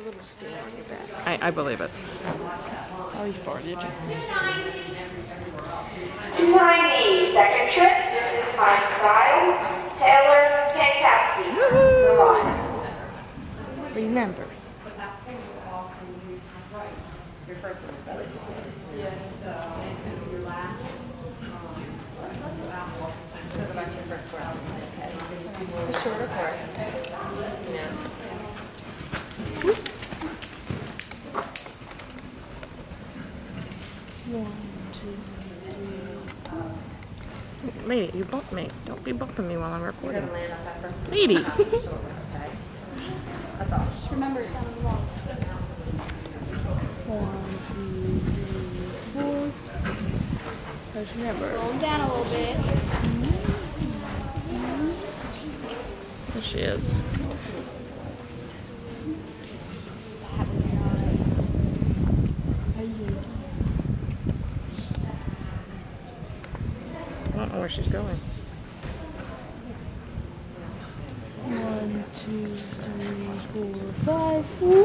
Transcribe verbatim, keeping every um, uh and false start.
little stain on your back. I, I believe it. Oh, you farted. two ninety, second trip. This is High Stylin. Taylor Kankowski. Remember. Shorter part. Yeah. One, two, three. Lady, you bumped me. Don't be bumping me while I'm You're recording. gonna land on that first. Lady. Okay. That's all. Just remember it down the wall. One, two, three, four. Let's remember. Slow them down a little bit. There she is. That was nice. I don't know where she's going. One, two, three, four, five. Woo!